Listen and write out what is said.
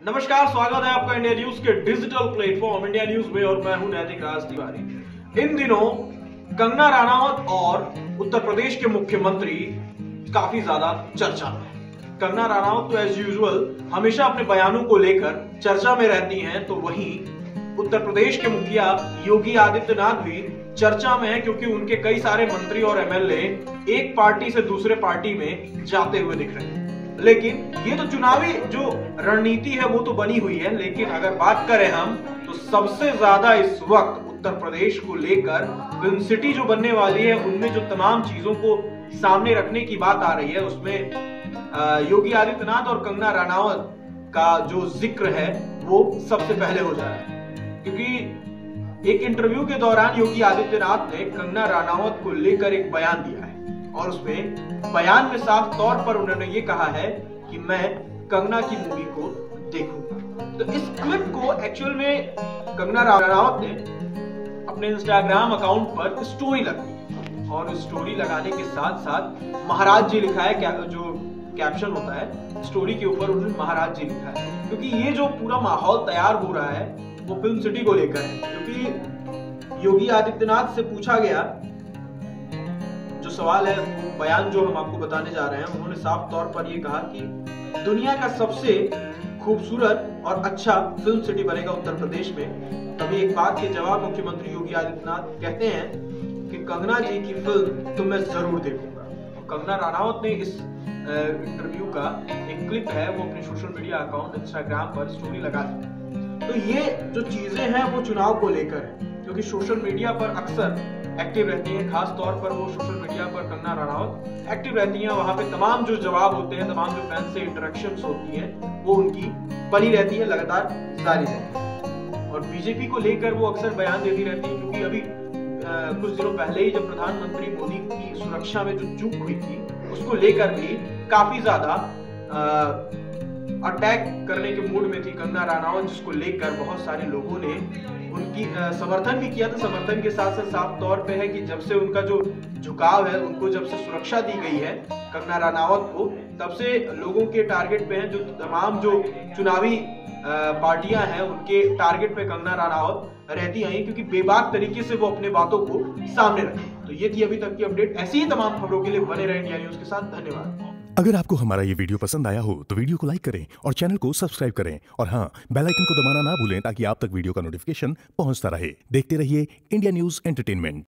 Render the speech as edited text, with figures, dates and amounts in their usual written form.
नमस्कार, स्वागत है आपका इंडिया न्यूज के डिजिटल प्लेटफॉर्म इंडिया न्यूज में और मैं हूं नैतिक राज तिवारी। इन दिनों कंगना रनावत और उत्तर प्रदेश के मुख्यमंत्री काफी ज्यादा चर्चा में हैं। कंगना रनावत तो एज यूजुअल हमेशा अपने बयानों को लेकर चर्चा में रहती हैं, तो वहीं उत्तर प्रदेश के मुखिया योगी आदित्यनाथ भी चर्चा में है, क्योंकि उनके कई सारे मंत्री और एमएलए एक पार्टी से दूसरे पार्टी में जाते हुए दिख रहे हैं। लेकिन ये तो चुनावी जो रणनीति है वो तो बनी हुई है, लेकिन अगर बात करें हम तो सबसे ज्यादा इस वक्त उत्तर प्रदेश को लेकर फिल्म सिटी जो बनने वाली है उनमें जो तमाम चीजों को सामने रखने की बात आ रही है, उसमें योगी आदित्यनाथ और कंगना रनावत का जो जिक्र है वो सबसे पहले हो जा रहा है। क्योंकि एक इंटरव्यू के दौरान योगी आदित्यनाथ ने कंगना रनावत को लेकर एक बयान दिया है और उसमें बयान में साफ तौर पर उन्होंने ये कहा है कि मैं कंगना की मूवी को देखूंगा। तो इस क्लिप को एक्चुअल में कंगना रनावत ने अपने इंस्टाग्राम अकाउंट पर स्टोरी लगाई और स्टोरी लगाने के साथ साथ महाराज जी लिखा है, जो कैप्शन होता है स्टोरी के ऊपर उन्होंने महाराज जी लिखा है। क्योंकि ये जो पूरा माहौल तैयार हो रहा है वो फिल्म सिटी को लेकर है। क्योंकि योगी आदित्यनाथ से पूछा गया जो सवाल है, वो बयान जो हम आपको बताने जा रहे हैं, उन्होंने साफ तौर पर ये कहा कि दुनिया का सबसे खूबसूरत और अच्छा फिल्म सिटी बनेगा उत्तर प्रदेश में। तभी एक बात के जवाब मुख्यमंत्री योगी आदित्यनाथ कहते हैं कि कंगना जी की फिल्म तो मैं जरूर देखूंगा। कंगना रनावत ने इस इंटरव्यू का एक क्लिप है वो अपने सोशल मीडिया अकाउंट इंस्टाग्राम पर स्टोरी लगा दी। तो ये जो चीजें हैं वो चुनाव को लेकर है, क्योंकि सोशल मीडिया पर अक्सर एक्टिव रहती हैं, खास तौर पर वो सोशल मीडिया पर कंगना रनावत एक्टिव रहती हैं। वहां पे तमाम जो जवाब होते हैं, तमाम जो फैंस से इंटरेक्शंस होती हैं वो उनकी बनी रहती है, लगातार जारी रहती है। और बीजेपी को लेकर वो अक्सर बयान देती रहती है, क्योंकि अभी कुछ दिनों पहले ही जब प्रधानमंत्री मोदी की सुरक्षा में जो चूक हुई थी उसको लेकर भी काफी ज्यादा अटैक करने के मूड में थी कंगना रनावत, जिसको लेकर बहुत सारे लोगों ने उनकी समर्थन भी किया था। समर्थन के साथ साथ साफ तौर पे है कि जब से उनका जो झुकाव है, उनको जब से सुरक्षा दी गई है कंगना रनावत को, तब से लोगों के टारगेट पे हैं। जो तमाम जो चुनावी पार्टियां हैं उनके टारगेट पे कंगना रनावत रहती आई, क्योंकि बेबाक तरीके से वो अपने बातों को सामने रखी। तो ये थी अभी तक की अपडेट। ऐसी ही तमाम खबरों के लिए बने रहे इंडिया न्यूज के साथ। धन्यवाद। अगर आपको हमारा ये वीडियो पसंद आया हो तो वीडियो को लाइक करें और चैनल को सब्सक्राइब करें और हाँ, बेल आइकन को दबाना ना भूलें ताकि आप तक वीडियो का नोटिफिकेशन पहुंचता रहे। देखते रहिए इंडिया न्यूज एंटरटेनमेंट।